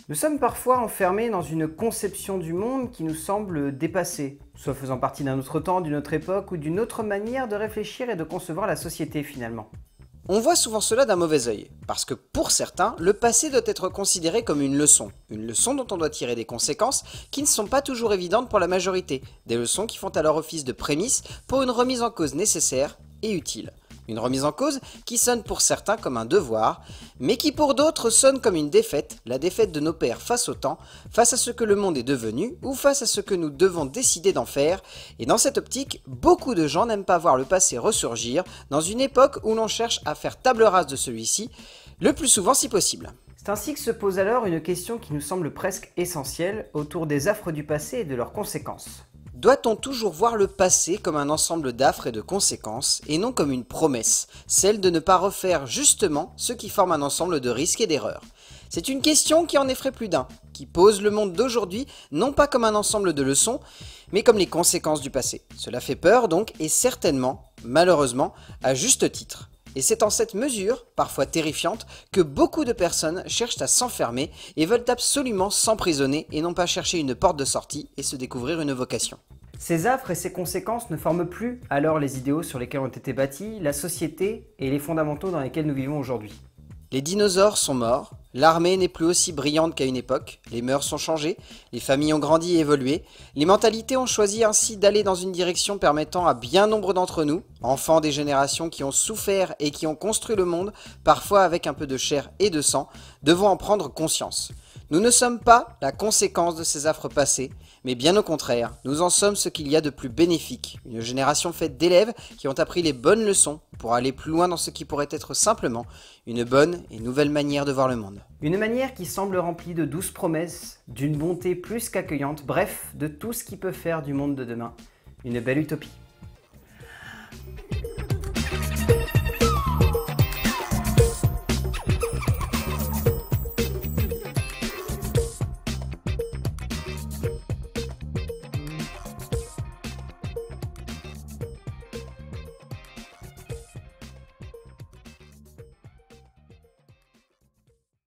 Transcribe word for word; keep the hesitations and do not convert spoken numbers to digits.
Nous sommes parfois enfermés dans une conception du monde qui nous semble dépassée, soit faisant partie d'un autre temps, d'une autre époque ou d'une autre manière de réfléchir et de concevoir la société finalement. On voit souvent cela d'un mauvais œil, parce que pour certains, le passé doit être considéré comme une leçon, une leçon dont on doit tirer des conséquences qui ne sont pas toujours évidentes pour la majorité, des leçons qui font alors office de prémisse pour une remise en cause nécessaire et utile. Une remise en cause qui sonne pour certains comme un devoir, mais qui pour d'autres sonne comme une défaite, la défaite de nos pères face au temps, face à ce que le monde est devenu, ou face à ce que nous devons décider d'en faire, et dans cette optique, beaucoup de gens n'aiment pas voir le passé ressurgir, dans une époque où l'on cherche à faire table rase de celui-ci, le plus souvent si possible. C'est ainsi que se pose alors une question qui nous semble presque essentielle, autour des affres du passé et de leurs conséquences. Doit-on toujours voir le passé comme un ensemble d'affres et de conséquences, et non comme une promesse, celle de ne pas refaire justement ce qui forme un ensemble de risques et d'erreurs? C'est une question qui en effraie plus d'un, qui pose le monde d'aujourd'hui non pas comme un ensemble de leçons, mais comme les conséquences du passé. Cela fait peur donc, et certainement, malheureusement, à juste titre. Et c'est en cette mesure, parfois terrifiante, que beaucoup de personnes cherchent à s'enfermer et veulent absolument s'emprisonner et non pas chercher une porte de sortie et se découvrir une vocation. Ces affres et ces conséquences ne forment plus alors les idéaux sur lesquels ont été bâtis, la société et les fondamentaux dans lesquels nous vivons aujourd'hui. Les dinosaures sont morts, l'armée n'est plus aussi brillante qu'à une époque, les mœurs sont changées, les familles ont grandi et évolué, les mentalités ont choisi ainsi d'aller dans une direction permettant à bien nombre d'entre nous, enfants des générations qui ont souffert et qui ont construit le monde, parfois avec un peu de chair et de sang, devons en prendre conscience. Nous ne sommes pas la conséquence de ces affres passées, mais bien au contraire, nous en sommes ce qu'il y a de plus bénéfique, une génération faite d'élèves qui ont appris les bonnes leçons pour aller plus loin dans ce qui pourrait être simplement une bonne et nouvelle manière de voir le monde. Une manière qui semble remplie de douces promesses, d'une bonté plus qu'accueillante, bref, de tout ce qui peut faire du monde de demain une belle utopie.